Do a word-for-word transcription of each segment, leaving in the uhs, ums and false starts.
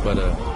para...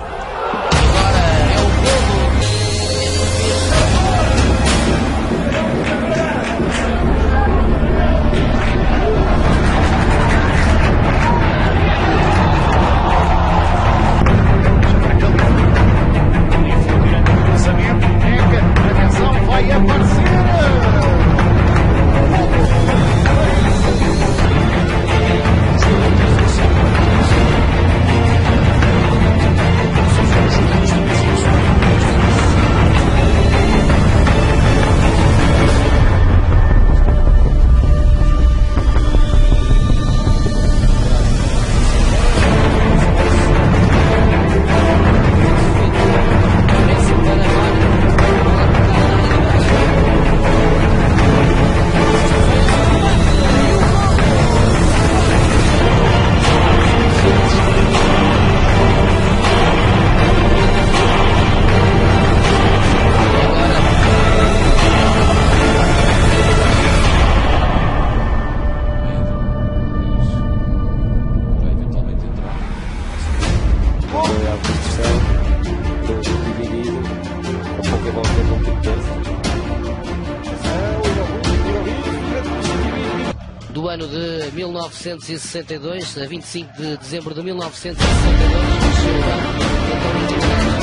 Do ano de mil novecentos e sessenta e dois, a vinte e cinco de dezembro de mil novecentos e sessenta e dois, nasceu António Guimarães.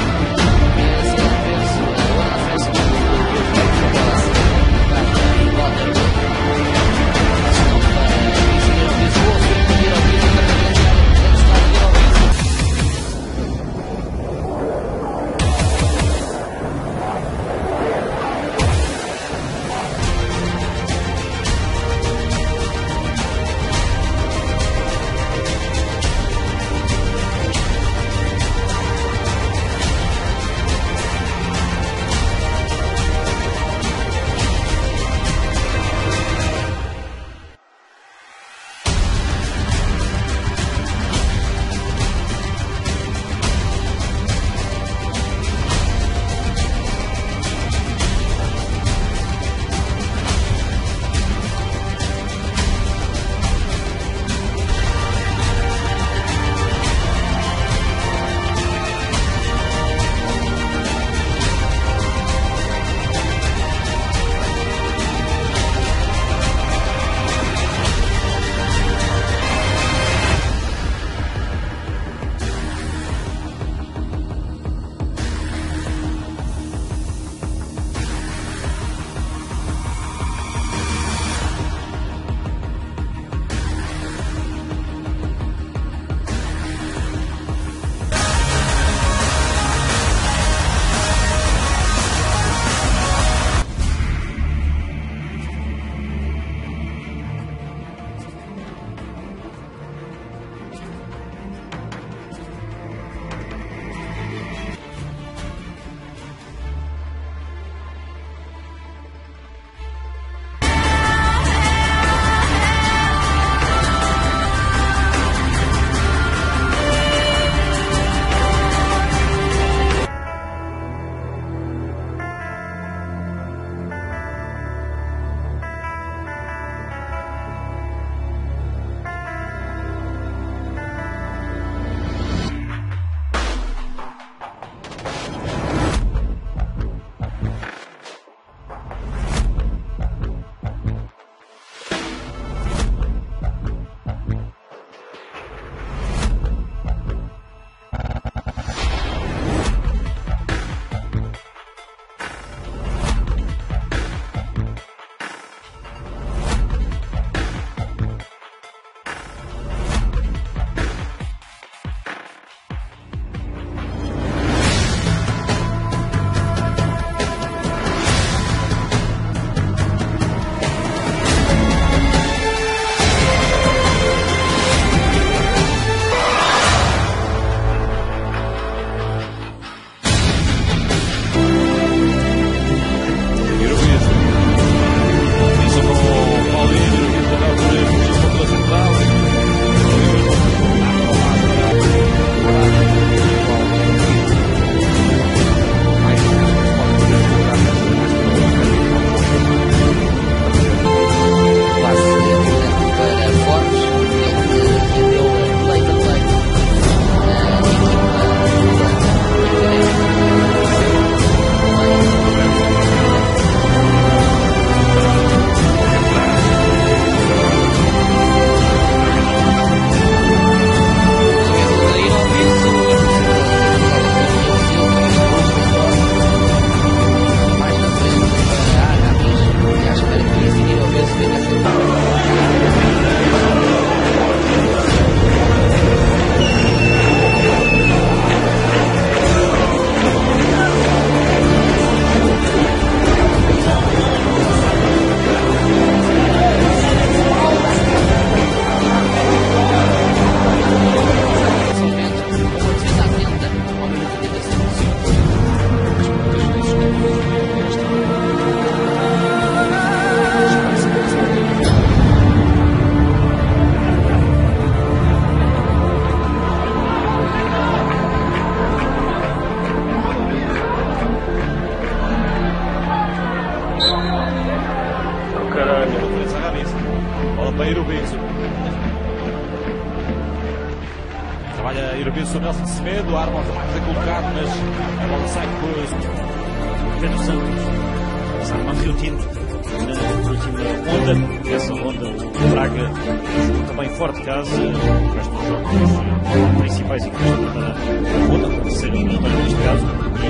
Trabalha Irobiso, Nelson Semedo, arma o remate a colocar, mas a bola sai por Pedro Santos. Sai uma Rio Tinto na última onda. Essa onda, o Braga jogou também forte caso. Estes jogos principais equipes para a ronda, para ser o vitória neste caso.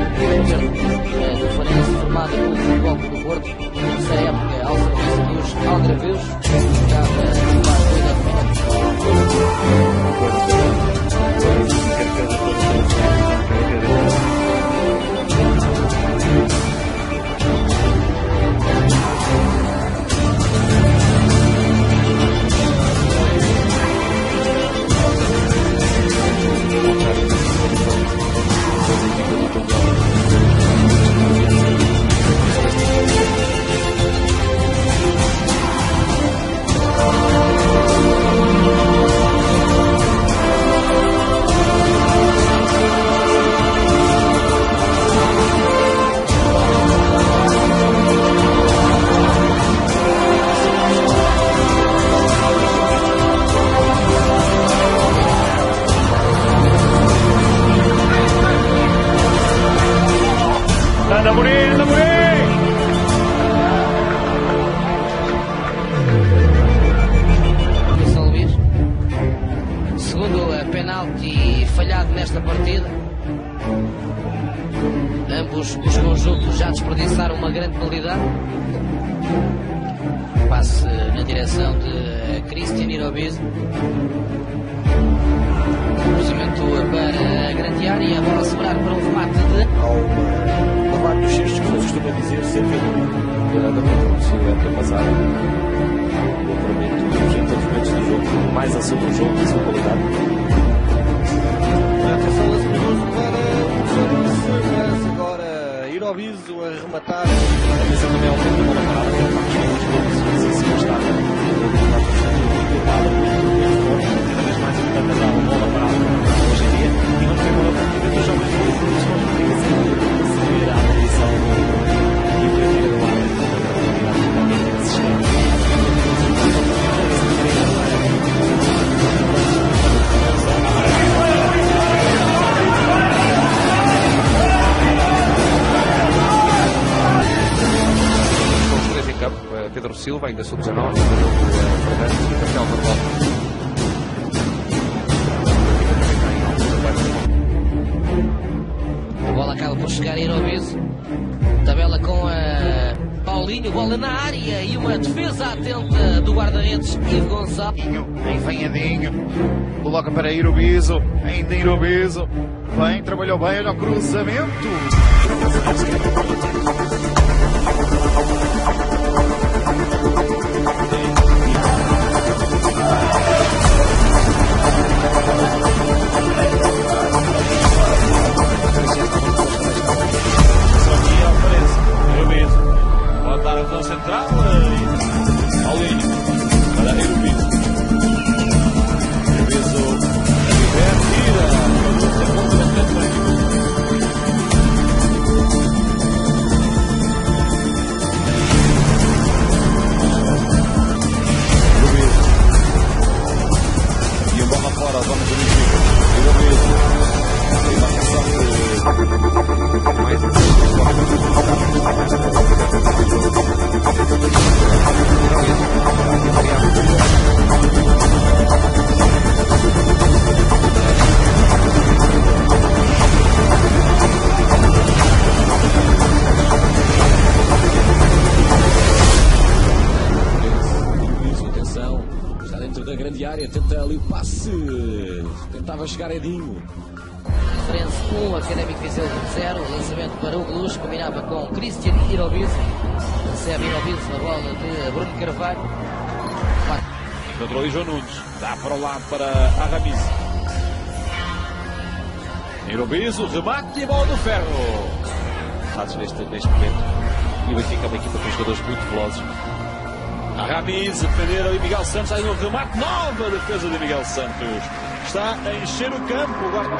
O Farense formado pelo Futebol Clube do Porto, nessa época ao serviço dos algarveus, jogava a corrida de Anda Amorim, anda Amorim! São Luís. Segundo a penalti falhado nesta partida. Ambos os conjuntos já desperdiçaram uma grande qualidade. Passe na direção de Cristian Irobiso. Cruzamento para a grande área e a bola a segurar para um remate de... Ao trabalho dos cestos, que se costuma dizer, sempre verdadeiramente aconteceu a época passada. Eu prometo, em todos os momentos do jogo, mais ação do jogo, a sua qualidade. Atenção laceroso para o Santos, mas agora Irobiso a rematar. A mesa também é um pouco de bola parada, que é uma questão muito boa, mas assim está. Cada vez mais importante a bola parada hoje em dia. E não tem bola partida dos jovens do Porto, mas não tem que receber a atenção e o primeiro do ar. A sistema. Pedro Silva, ainda sub dezanove, Fernandes e Rafael Barbosa. A bola acaba por chegar a Irobiso. Tabela com a Paulinho, bola na área e uma defesa atenta do guarda-redes Ivo Gonçalves. Aí vem Edinho, coloca para Irobiso, ainda Irobiso, bem, trabalhou bem, olha o cruzamento. Pode dar a mão central e Paulinho para Irobiso. Irobiso a viver, tira a luta contra o Atlético. Irobiso e a bola fora, a zona do Benfica. Irobiso a embarcação de mais atenção, está dentro da grande área, tenta ali o passe, tentava chegar Edinho. Farense um, Académico Viseu zero, lançamento para o Luz, combinava com Cristian Irobiso. Recebe Irobiso na bola de Bruno Carvalho. Encontrou ali João Nunes, dá para o lado para Aramis. Irobiso, remate e bola do Ferro. Neste, neste momento. E o Benfica é uma equipa com jogadores muito velozes. Aramis a defender ali Miguel Santos, aí no remate, nova defesa de Miguel Santos. Está a encher o campo, o guarda.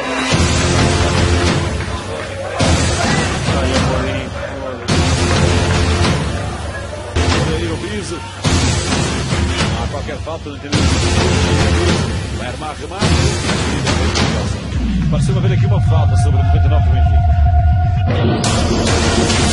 Irobiso. Não há qualquer falta de vai armar remate. Pareceu haver aqui uma falta sobre o noventa e nove do Benfica.